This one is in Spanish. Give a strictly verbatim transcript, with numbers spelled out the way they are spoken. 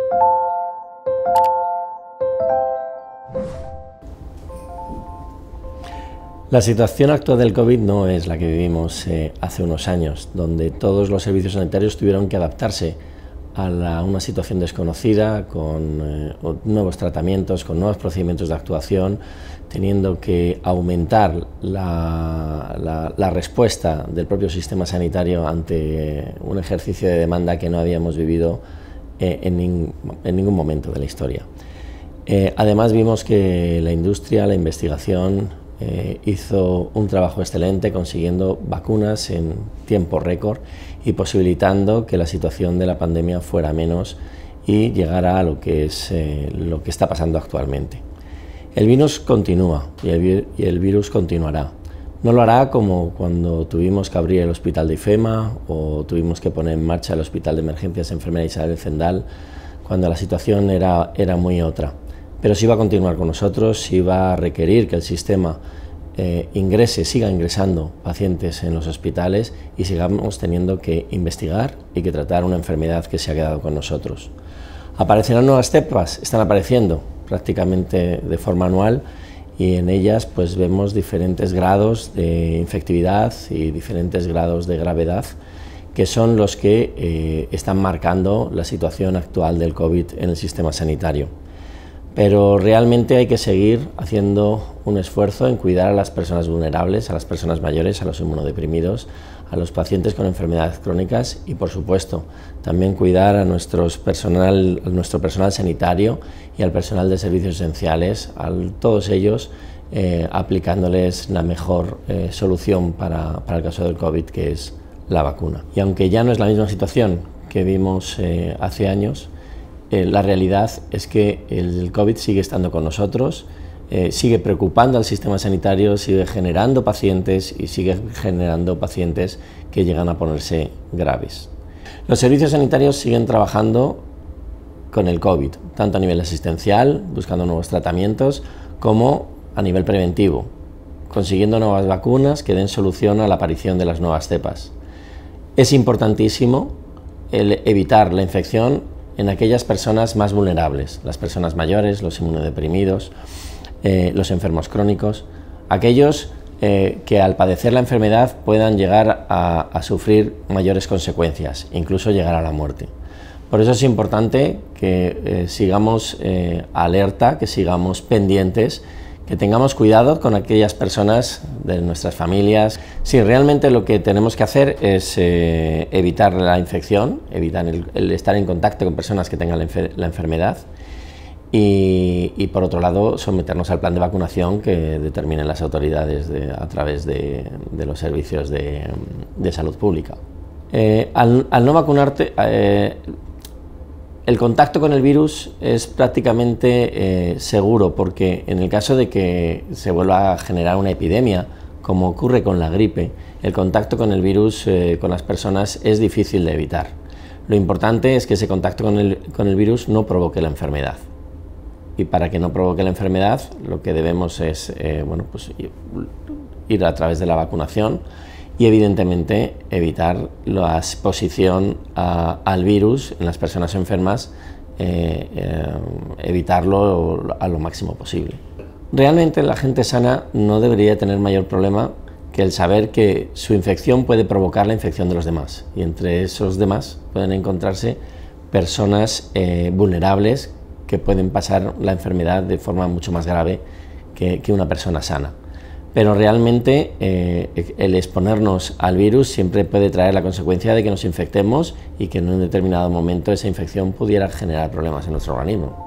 La situación actual del COVID no es la que vivimos eh, hace unos años, donde todos los servicios sanitarios tuvieron que adaptarse a, la, a una situación desconocida, con eh, nuevos tratamientos, con nuevos procedimientos de actuación, teniendo que aumentar la, la, la respuesta del propio sistema sanitario ante un ejercicio de demanda que no habíamos vivido eh, en, nin, en ningún momento de la historia. Eh, además vimos que la industria, la investigación, Eh, hizo un trabajo excelente consiguiendo vacunas en tiempo récord y posibilitando que la situación de la pandemia fuera menos y llegara a lo que es eh, lo que está pasando actualmente. El virus continúa y el, y el virus continuará. No lo hará como cuando tuvimos que abrir el hospital de IFEMA o tuvimos que poner en marcha el hospital de emergencias Enfermera Isabel Zendal, cuando la situación era, era muy otra. Pero sí va a continuar con nosotros, sí va a requerir que el sistema eh, ingrese, siga ingresando pacientes en los hospitales y sigamos teniendo que investigar y que tratar una enfermedad que se ha quedado con nosotros. ¿Aparecerán nuevas cepas? Están apareciendo prácticamente de forma anual y en ellas pues vemos diferentes grados de infectividad y diferentes grados de gravedad que son los que eh, están marcando la situación actual del COVID en el sistema sanitario. Pero realmente hay que seguir haciendo un esfuerzo en cuidar a las personas vulnerables, a las personas mayores, a los inmunodeprimidos, a los pacientes con enfermedades crónicas y, por supuesto, también cuidar a, nuestros personal, a nuestro personal sanitario y al personal de servicios esenciales, a todos ellos eh, aplicándoles la mejor eh, solución para, para el caso del COVID, que es la vacuna. Y aunque ya no es la misma situación que vimos eh, hace años, Eh, la realidad es que el COVID sigue estando con nosotros, eh, sigue preocupando al sistema sanitario, sigue generando pacientes y sigue generando pacientes que llegan a ponerse graves. Los servicios sanitarios siguen trabajando con el COVID, tanto a nivel asistencial, buscando nuevos tratamientos, como a nivel preventivo, consiguiendo nuevas vacunas que den solución a la aparición de las nuevas cepas. Es importantísimo el evitar la infección en aquellas personas más vulnerables, las personas mayores, los inmunodeprimidos, eh, los enfermos crónicos, aquellos eh, que al padecer la enfermedad puedan llegar a, a sufrir mayores consecuencias, incluso llegar a la muerte. Por eso es importante que eh, sigamos eh, alerta, que sigamos pendientes, que tengamos cuidado con aquellas personas de nuestras familias. Sí, realmente lo que tenemos que hacer es eh, evitar la infección, evitar el, el estar en contacto con personas que tengan la, enfer la enfermedad y, y, por otro lado, someternos al plan de vacunación que determinen las autoridades de, a través de, de los servicios de, de salud pública. Eh, al, al no vacunarte, eh, el contacto con el virus es prácticamente eh, seguro, porque en el caso de que se vuelva a generar una epidemia, como ocurre con la gripe, el contacto con el virus eh, con las personas es difícil de evitar. Lo importante es que ese contacto con el, con el virus no provoque la enfermedad. Y para que no provoque la enfermedad, lo que debemos es eh, bueno, pues, ir a través de la vacunación y evidentemente evitar la exposición a, al virus en las personas enfermas, eh, eh, evitarlo a lo máximo posible. Realmente la gente sana no debería tener mayor problema que el saber que su infección puede provocar la infección de los demás, y entre esos demás pueden encontrarse personas eh, vulnerables que pueden pasar la enfermedad de forma mucho más grave que, que una persona sana. Pero realmente eh, el exponernos al virus siempre puede traer la consecuencia de que nos infectemos y que en un determinado momento esa infección pudiera generar problemas en nuestro organismo.